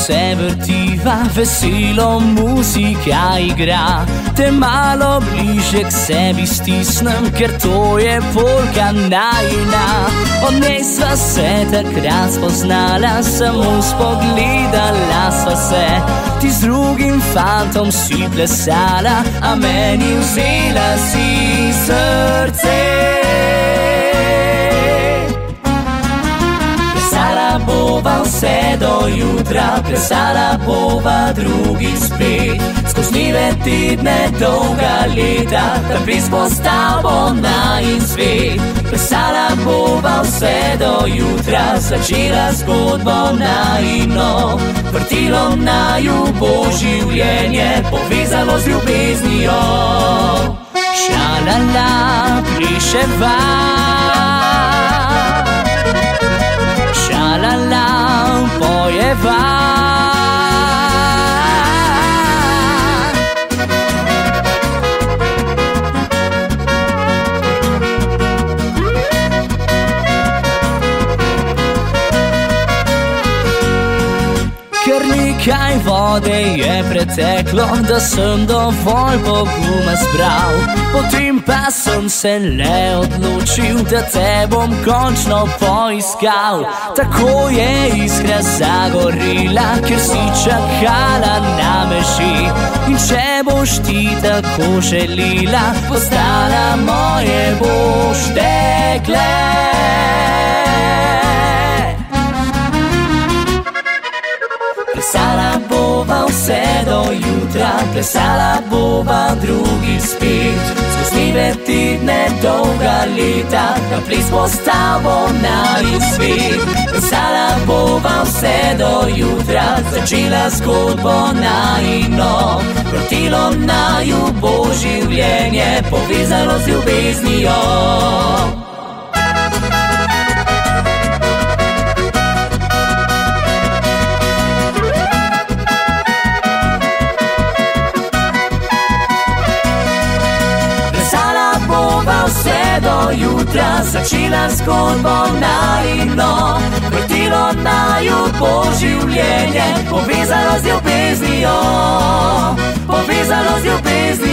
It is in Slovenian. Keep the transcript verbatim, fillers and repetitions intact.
se vrtiva, veselo muzika igra. Te malo bliže k sebi stisnem, ker to je polka najina. Od njej sva se takrat spoznala, samo spogledala sva se. Ti z drugim fantom si plesala, a meni vzela si srce. Plesala bova vse do jutra, plesala bova drugi spet. Skozi dneve, tedne, dolga leta, naprej s tabo najin svet. Plesala bova vse do jutra, začela zgodbo najino. Vrtilo naju bo življenje, povezalo z ljubeznijo. Šalala, pliševa, šalala, pojeva. Kaj vode je preteklo, da sem dovolj poguma zbral. Potem pa sem se le odločil, da te bom končno poiskal. Tako je iskra zagorila, ker si čakala na meži. In če boš ti tako želila, postala moje boš dekle. Plesala bova vse do jutra, plesala bova drugi spet. Skozi dneve, tedne, dolga leta, naprej s tabo najin svet. Plesala bova vse do jutra, začela zgodbo najino. Vrtilo naju bo življenje, povezalo z ljubeznijo. Vse do jutra, začela zgodbo najino. Vrtilo naju bo življenje, povezalo z ljubeznijo. Povezalo z ljubeznijo.